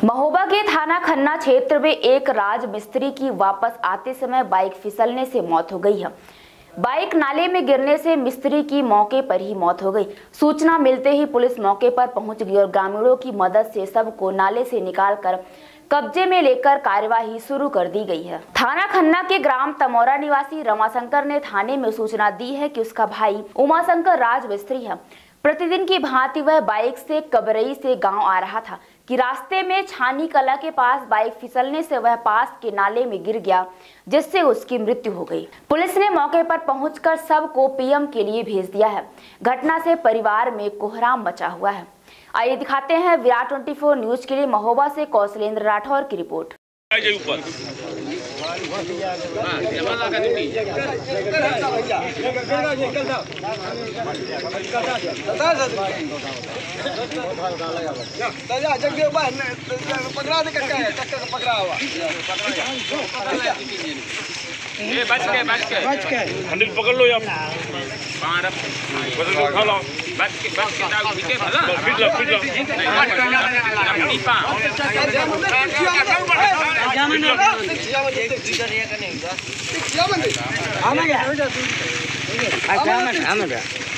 महोबा के थाना खन्ना क्षेत्र में एक राज मिस्त्री की वापस आते समय बाइक फिसलने से मौत हो गई है। बाइक नाले में गिरने से मिस्त्री की मौके पर ही मौत हो गई। सूचना मिलते ही पुलिस मौके पर पहुंच गई और ग्रामीणों की मदद से सबको नाले से निकालकर कब्जे में लेकर कार्यवाही शुरू कर दी गई है। थाना खन्ना के ग्राम तमोरा निवासी रमाशंकर ने थाने में सूचना दी है कि उसका भाई उमाशंकर राज मिस्त्री है। प्रतिदिन की भांति वह बाइक से कबरई से गांव आ रहा था कि रास्ते में छानी कला के पास बाइक फिसलने से वह पास के नाले में गिर गया, जिससे उसकी मृत्यु हो गई। पुलिस ने मौके पर पहुंचकर शव को पीएम के लिए भेज दिया है। घटना से परिवार में कोहराम मचा हुआ है। आइए दिखाते हैं विराट 24 न्यूज के लिए महोबा से कौशलेंद्र राठौर की रिपोर्ट। बच के हैंडल पकड़ लो, उठा लो, आना